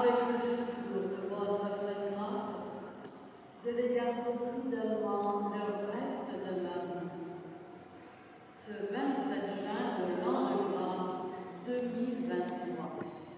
avec le secours de votre Sainte Grâce, de les garder fidèlement leur reste de ma vie. Ce 27 juin de l'an de grâce 2023.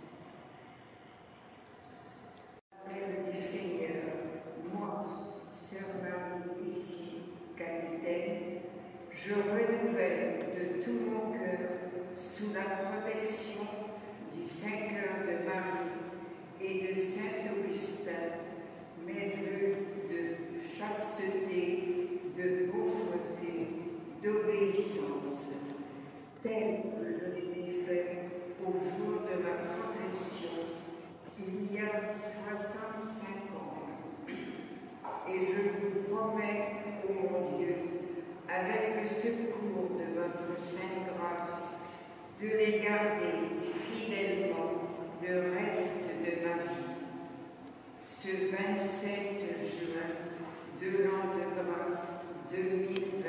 Père du Seigneur, moi, sœur Marie, ici, capitaine, je renouvelle de tout mon cœur, sous la protection du Saint-Cœur de Marie et de Saint-Augustin, mes vœux de chasteté, de pauvreté, d'obéissance, tels que je les ai faits au jour de ma profession, il y a 65 ans. Et je vous promets, ô mon Dieu, avec le secours de votre Sainte Grâce, de les garder fidèlement le reste de ma vie. Ce 27 juin de l'an de grâce 2023.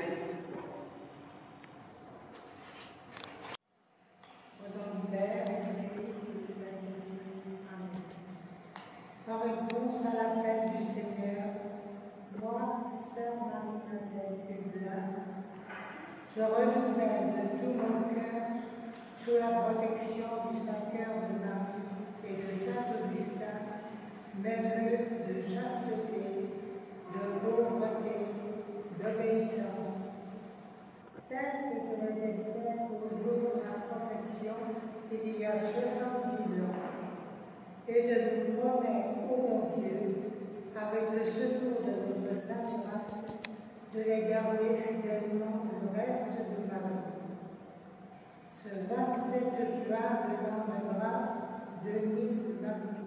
Au nom du Père et du Fils et du Saint-Esprit. Amen. En réponse à l'appel du Seigneur, moi, sœur Marie-Madeleine Pégulat, je renouvelle de tout mon cœur, sous la protection du Saint-Cœur de Marie et de Saint-Augustin, mes vœux de chasteté, de pauvreté, d'obéissance, tels que je les ai faits au jour de ma profession il y a 70 ans. Et je vous promets, ô mon Dieu, avec le secours de votre Sainte Grâce, de les garder fidèlement le reste de ma vie. Ce 27 juin de l'an de grâce 2023.